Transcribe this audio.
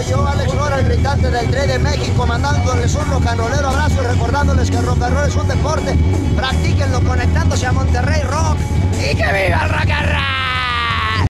Soy yo, Alex Lora, el gritante del Dre de México, mandándoles un rocanrolero abrazo y recordándoles que el rock and roll es un deporte. Practíquenlo conectándose a Monterrey Rock. ¡Y que viva el rock and roll!